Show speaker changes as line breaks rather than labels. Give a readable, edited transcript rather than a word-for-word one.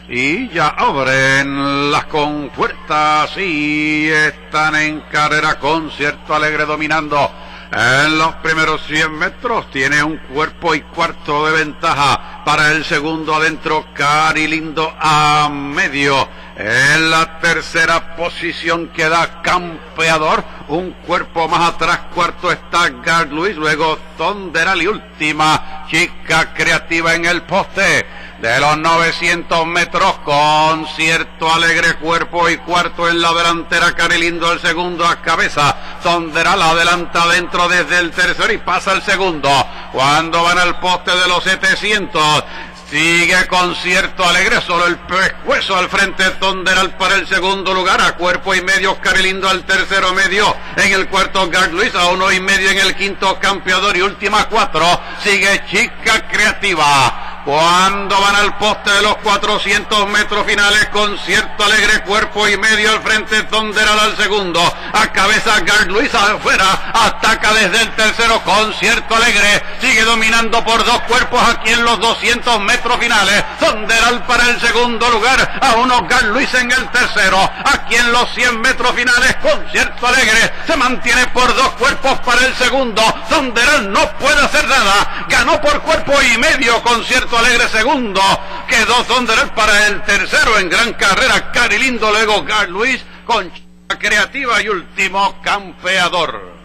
Y ya abren las compuertas y están en carrera. Concierto Alegre dominando en los primeros 100 metros. Tiene un cuerpo y cuarto de ventaja para el segundo. Adentro Cari Lindo a medio. En la tercera posición queda Campeador. Un cuerpo más atrás, cuarto está Gard Luis. Luego Thunderal y última Chica Creativa en el poste de los 900 metros. Concierto Alegre, cuerpo y cuarto en la delantera. Cari Lindo el segundo a cabeza. Thunderal adelanta dentro desde el tercero y pasa el segundo. Cuando van al poste de los 700, sigue Concierto Alegre, solo el pescuezo al frente. Thunderal para el segundo lugar, a cuerpo y medio Cari Lindo al tercero medio. En el cuarto Gard Luis, a 1,5 en el quinto Campeador y última 4 sigue Chica Creativa. Cuando van al poste de los 400 metros finales, Concierto Alegre, cuerpo y medio al frente. Thunderal al segundo, a cabeza Gard Luis afuera, ataca desde el tercero. Concierto Alegre sigue dominando por dos cuerpos aquí en los 200 metros finales. Thunderal para el segundo lugar, a 1 Gard Luis en el tercero. Aquí en los 100 metros finales, Concierto Alegre se mantiene por dos cuerpos para el segundo. Thunderal no puede hacer nada, ganó por cuerpo y medio Concierto Alegre segundo. Quedó Thunderal para el tercero. En gran carrera Cari Lindo, luego Gard Luis con Chica Creativa y último Campeador.